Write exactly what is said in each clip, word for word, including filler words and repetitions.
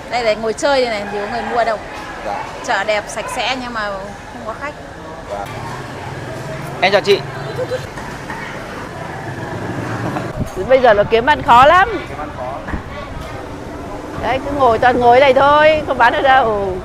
Đây để ngồi chơi đây này, thì có người mua đâu. Dạ. Chợ đẹp, sạch sẽ nhưng mà không có khách. Dạ. Em chào chị. Bây giờ nó kiếm ăn khó lắm. Kiếm ăn khó. Đấy, cứ ngồi toàn ngồi đây thôi, không bán ở đâu.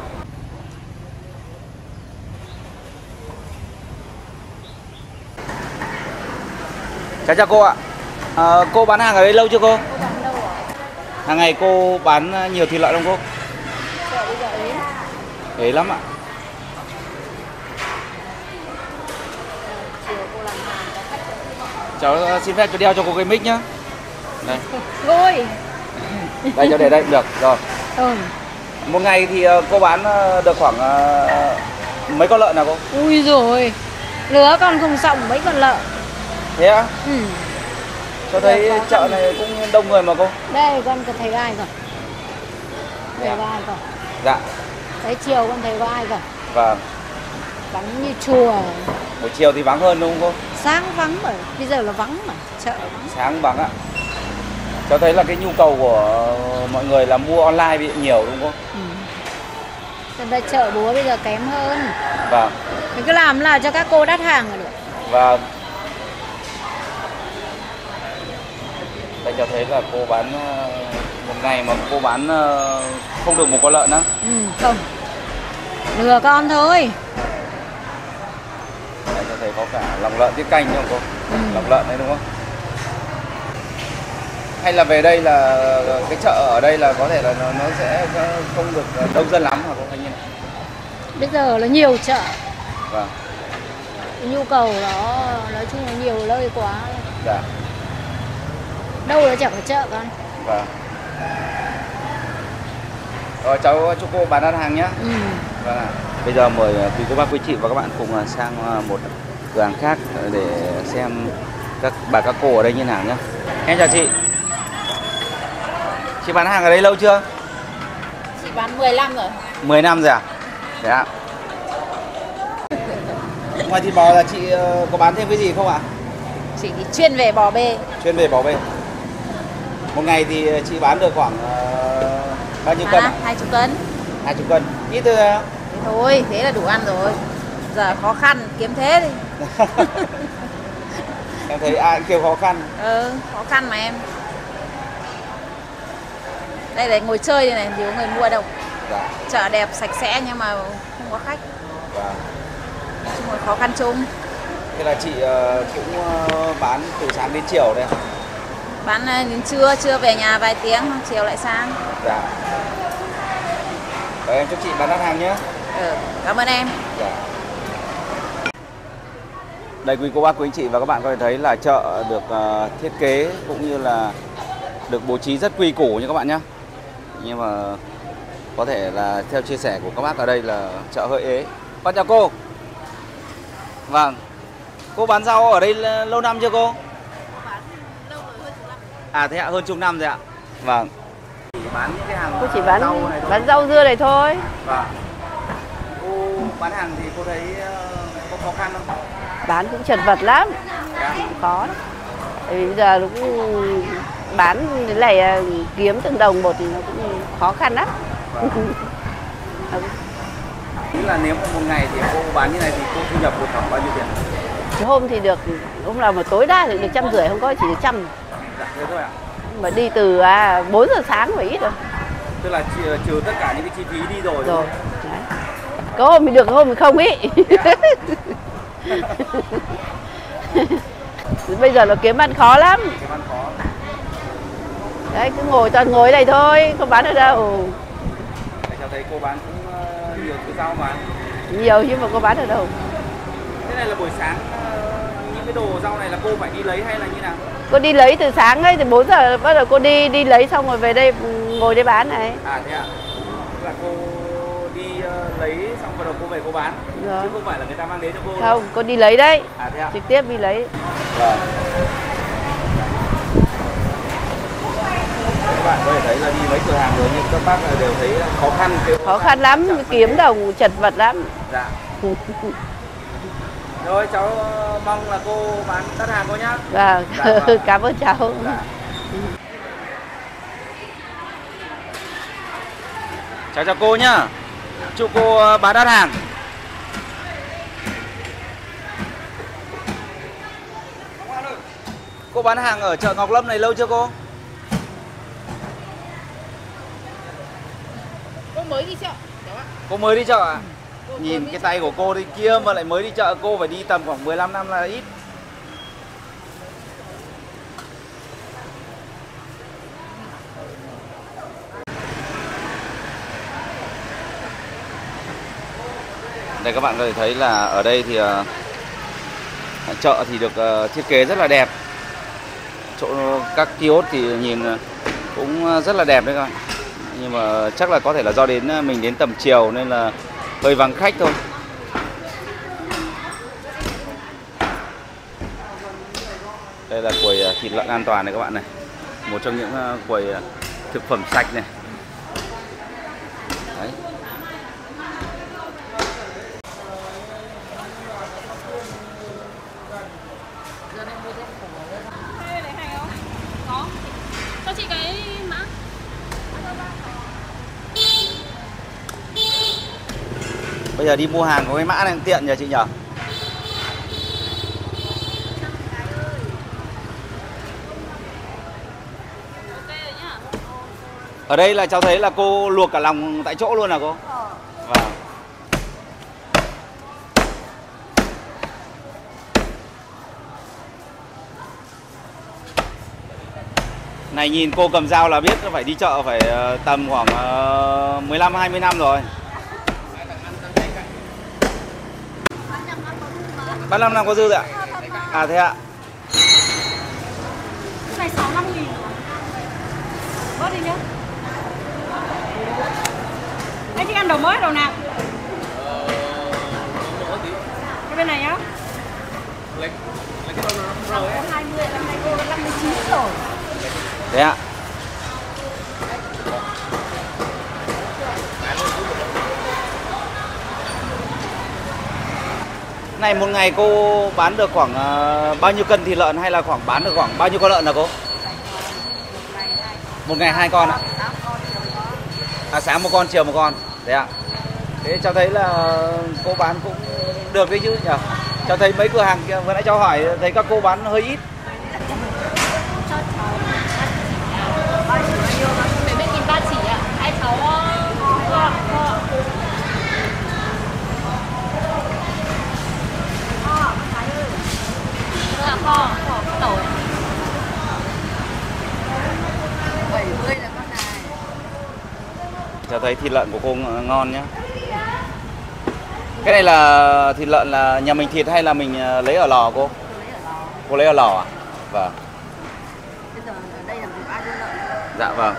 Chào chào cô ạ. À, cô bán hàng ở đây lâu chưa cô? Cô bán lâu à? Hàng ngày cô bán nhiều thịt lợn không cô? Chợ bây giờ ấy. Ế lắm ạ. Chiều cô làm hàng có khách. Cháu xin phép cho đeo cho cô cái mic nhá. Đây. Thôi. Đây cho để đây được rồi. Ừ. Một ngày thì cô bán được khoảng mấy con lợn nào cô? Ui rồi, lứa con không xong mấy con lợn. Thế á? Ừ. Cho thấy chợ này cũng đông người mà cô. Đây con có thấy ai rồi? Thấy Dạ. ai rồi? Dạ. Đấy chiều con thấy có ai rồi? Vâng. Vắng như chùa. Buổi chiều thì vắng hơn đúng không cô? Sáng vắng mà, bây giờ là vắng mà, chợ vắng. Sáng vắng ạ. Cháu thấy là cái nhu cầu của mọi người là mua online bị nhiều đúng không? Ừ. Còn đây chợ búa bây giờ kém hơn. Vâng. Mình cứ làm là cho các cô đắt hàng là được. Vâng. Đây cháu thấy là cô bán một ngày mà cô bán không được một con lợn á. Ừ, không. Lừa con thôi. Đây cháu thấy có cả lòng lợn tiết canh không cô? Ừ. Lòng lợn đấy đúng không? Hay là về đây là cái chợ ở đây là có thể là nó, nó sẽ không được đông dân lắm hả cô Thanh Nhiên? Bây giờ là nhiều chợ. Vâng. Cái nhu cầu nó nói chung là nhiều nơi quá. Dạ. Đâu là chẳng có chợ con. Vâng. Rồi cháu chúc cô bán ăn hàng nhé. Ừ. Vâng ạ. Bây giờ mời quý cô bác quý chị và các bạn cùng sang một cửa hàng khác để xem các bà các cô ở đây như nào nhé. Em chào chị. Chị bán hàng ở đây lâu chưa? Chị bán mười năm rồi. mười năm rồi à? Dạ. Ngoài thịt bò là chị có bán thêm cái gì không ạ? Chị chuyên về bò bê. Chuyên về bò bê. Một ngày thì chị bán được khoảng uh, bao nhiêu cân ạ? hai mươi cân. hai mươi cân. Ít thôi à? Thế thôi, thế là đủ ăn rồi. Giờ khó khăn, kiếm thế đi. Em thấy ai cũng kêu khó khăn. Ừ, khó khăn mà em. Đây để ngồi chơi đây này, thì có người mua đâu. Dạ. Chợ đẹp, sạch sẽ nhưng mà không có khách. Vâng. Chung là khó khăn chung. Thế là chị uh, cũng uh, bán từ sáng đến chiều đây. Bán đến trưa, trưa về nhà vài tiếng, chiều lại sang. Dạ. Rồi em chúc chị bán đắt hàng nhé. Ừ, cảm ơn em. Dạ. Đây quý cô bác quý anh chị và các bạn có thể thấy là chợ được uh, thiết kế cũng như là được bố trí rất quy củ như các bạn nhé. Nhưng mà có thể là theo chia sẻ của các bác ở đây là chợ hơi ế. Con chào cô. Vâng. Cô bán rau ở đây lâu năm chưa cô? À thế ạ, hơn chục năm rồi ạ. Vâng. Chỉ bán những cái hàng Cô chỉ bán rau này thôi. bán rau dưa này thôi. Vâng. Cô bán hàng thì cô thấy có khó khăn không? Bán cũng chật vật lắm. Dạ. Khó. Bởi vì bây giờ cũng bán cái này kiếm từng đồng một thì nó cũng khó khăn lắm. Vâng. Tức là nếu mà một ngày thì cô bán như này thì cô thu nhập được khoảng bao nhiêu tiền? Hôm thì được, hôm nào mà tối đa thì được trăm rưỡi, không có chỉ được trăm. Dạ, thế thôi ạ. Mà đi từ à, bốn giờ sáng phải ít rồi. Tức là trừ, trừ tất cả những cái chi phí đi rồi. Rồi. Đấy. Có hôm mình được, có hôm mình không ý. Yeah. Bây giờ nó kiếm ăn khó lắm. Kiếm ăn khó. Đấy, cứ ngồi toàn ngồi đây thôi, không bán ở đâu. Để cho thấy cô bán cũng uh, nhiều thứ rau mà. Nhiều nhưng mà có bán ở đâu. Thế này là buổi sáng uh, những cái đồ rau này là cô phải đi lấy hay là như nào? Cô đi lấy từ sáng ấy, từ bốn giờ bắt đầu cô đi đi lấy xong rồi về đây ngồi đây bán này. À thế ạ. Tức là cô đi uh, lấy xong bắt đầu cô về cô bán. Rồi. Chứ không phải là người ta mang đến cho cô. Không, cô đi lấy đấy. À thế ạ. Trực tiếp đi lấy. Vâng. Các bạn có thể thấy là đi mấy cửa hàng rồi nhưng các bác đều thấy khó khăn. Khó khăn lắm, kiếm đồng chật vật lắm. Dạ. Rồi cháu mong là cô bán đắt hàng cô nhá. Vâng, Dạ, vâng. Cảm ơn cháu. Dạ. Chào chào cô nhá. Chúc cô bán đắt hàng. Cô bán hàng ở chợ Ngọc Lâm này lâu chưa cô? Cô mới đi chợ. Cô mới đi chợ à? Ừ. Nhìn cái tay của cô đi kia mà lại mới đi chợ, cô phải đi tầm khoảng mười lăm năm là ít. Đây các bạn có thể thấy là ở đây thì uh, chợ thì được uh, thiết kế rất là đẹp. Chỗ các kiosk thì nhìn cũng rất là đẹp đấy các bạn. Nhưng mà chắc là có thể là do đến mình đến tầm chiều nên là hơi vắng khách thôi. Đây là quầy thịt lợn an toàn này các bạn này. Một trong những quầy thực phẩm sạch này. Đấy. Cho chị cái mã. Bây giờ đi mua hàng có cái mã này tiện nhờ chị nhờ. Ở đây là cháu thấy là cô luộc cả lòng tại chỗ luôn à cô? Vâng. Này nhìn cô cầm dao là biết phải đi chợ phải tầm khoảng mười lăm hai mươi năm rồi. ba mươi lăm năm có dư rồi ạ? À thế ạ? Cái này sáu mươi lăm nghìn. Bớt đi nhá. Anh thích ăn đầu mới đầu nào? Cái bên này nhá. Lấy lấy cái đầu rồi. hai mươi, năm nay cô năm mươi chín rồi. Thế ạ? Này một ngày cô bán được khoảng uh, bao nhiêu cân thịt lợn hay là khoảng bán được khoảng bao nhiêu con lợn là cô? Một ngày hai con ạ? À sáng một con, chiều một con. Thế ạ? Thế cháu thấy là cô bán cũng được đấy chứ nhỉ? Cháu thấy mấy cửa hàng kia vừa nãy cháu hỏi thấy các cô bán hơi ít. Mấy bên nghìn ba chỉ ạ. Hai cháu là kho, kho tỏi. bảy mươi là con này. Cháu thấy thịt lợn của cô ngon nhá. Cái này là thịt lợn là nhà mình thịt hay là mình lấy ở lò cô? Lấy ở lò. Cô lấy ở lò à? Vâng. Bây giờ ở đây là một ai đưa lợn. Dạ vâng.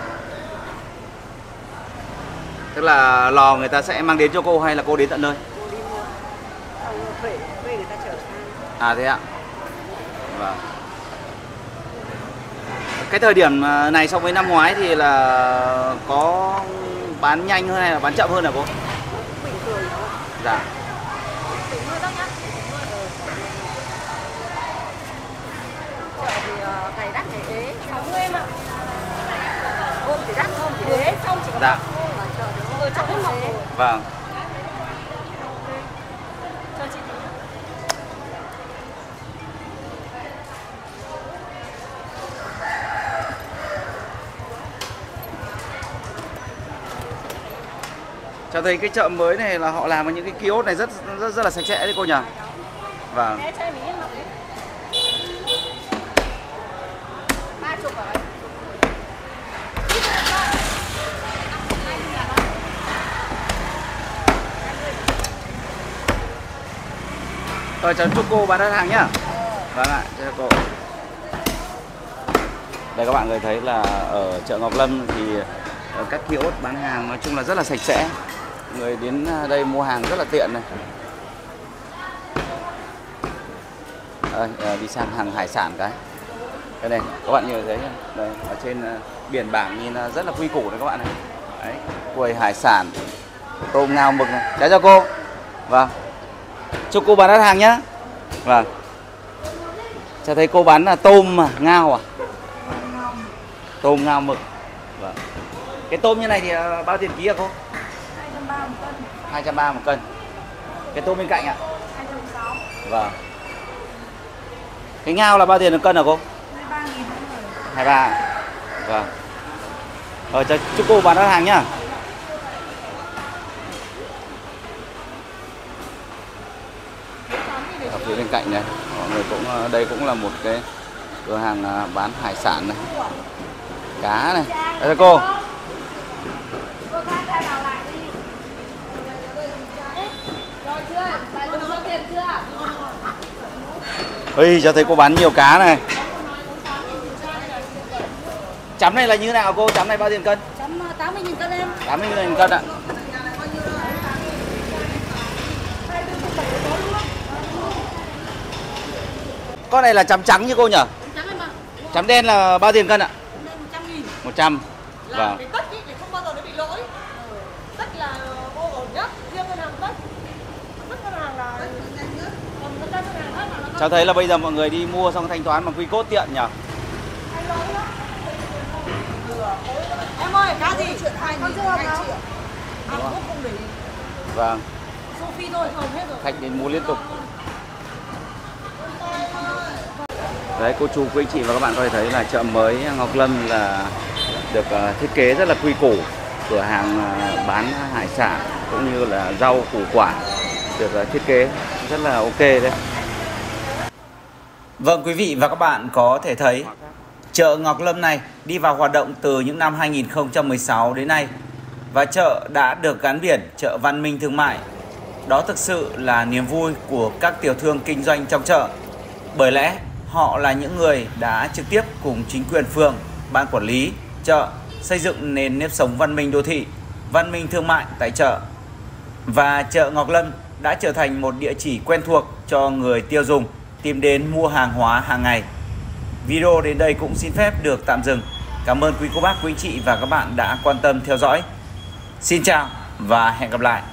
Tức là lò người ta sẽ mang đến cho cô hay là cô đến tận nơi? Cô đi mua. Xong thuê, thuê người ta chở sang. À thế ạ. Vâng. Cái thời điểm này so với năm ngoái thì là có bán nhanh hơn hay là bán chậm hơn hả cô? Bình thường thôi. Dạ. Chợ thì ngày đắt ngày ế. sáu mươi em ạ. Hôm thì đắt, hôm thì ế. Xong chỉ có Dạ. Ở chợ đúng ở chợ Hưng Ngọc rồi. Vâng. Cho chị tí. Cho thấy cái chợ mới này là họ làm những cái kiosk này rất rất rất là sạch sẽ đấy cô nhỉ? Vâng. Em cho em ý em mặc đấy. ba chục à? Rồi cháu chúc cô bán đắt hàng nhá. Vâng ạ, chào cô. Đây các bạn có thể thấy là ở chợ Ngọc Lâm thì các kiosk bán hàng nói chung là rất là sạch sẽ. Người đến đây mua hàng rất là tiện này. Đây, đi sang hàng hải sản cái. Cái này các bạn nhìn thấy đây ở trên biển bảng nhìn rất là quy củ đấy các bạn này. Đấy, quầy hải sản, tôm ngao mực này. Chào chào cô. Vâng. Chúc cô bán đắt hàng nhá. Vâng. Cho thấy cô bán là tôm mà, ngao à? Tôm ngao mực. Vâng. Cái tôm như này thì bao tiền ký hả cô? ba một cân. hai trăm ba mươi một cân. Cái tôm bên cạnh ạ? hai trăm sáu. Vâng. Cái ngao là bao tiền một cân hả cô? hai mươi ba nghìn mỗi người. hai mươi ba. Vâng. Ờ, chúc cô bán đắt hàng nhá. Ở phía bên cạnh này, mọi người cũng đây cũng là một cái cửa hàng bán hải sản này, cá này. Đây cô. Ui, cho thấy cô bán nhiều cá này. Chấm này là như thế nào cô? Chấm này bao tiền cân? Chấm tám mươi nghìn cân em. tám mươi nghìn cân ạ. Con này là chấm trắng như cô nhỉ? Trắng em ạ. Chấm đen là bao tiền cân ạ? một trăm nghìn. một trăm. Vâng. Cái tất ý, để không bao giờ nó bị lỗi. Tất là ô ổn nhất, riêng ngân hàng tất. Tất ngân hàng là còn tất ngân hàng khác là nó. Cháu thấy là bây giờ mọi người đi mua xong thanh toán bằng quy cốt tiện nhỉ? Em ơi, cá gì? Con chưa hợp đâu. À, không không để. Vâng. Sophie thôi, hầu hết rồi. Khách đến mua liên tục. Đấy, cô chú, quý anh chị và các bạn có thể thấy là chợ mới Ngọc Lâm là được uh, thiết kế rất là quy củ. Cửa hàng uh, bán hải sản cũng như là rau củ quả được uh, thiết kế rất là ok đấy. Vâng, quý vị và các bạn có thể thấy chợ Ngọc Lâm này đi vào hoạt động từ những năm hai nghìn không trăm mười sáu đến nay và chợ đã được gắn biển chợ văn minh thương mại. Đó thực sự là niềm vui của các tiểu thương kinh doanh trong chợ. Bởi lẽ họ là những người đã trực tiếp cùng chính quyền phường, ban quản lý chợ xây dựng nền nếp sống văn minh đô thị, văn minh thương mại tại chợ. Và chợ Ngọc Lâm đã trở thành một địa chỉ quen thuộc cho người tiêu dùng tìm đến mua hàng hóa hàng ngày. Video đến đây cũng xin phép được tạm dừng. Cảm ơn quý cô bác, quý anh chị và các bạn đã quan tâm theo dõi. Xin chào và hẹn gặp lại.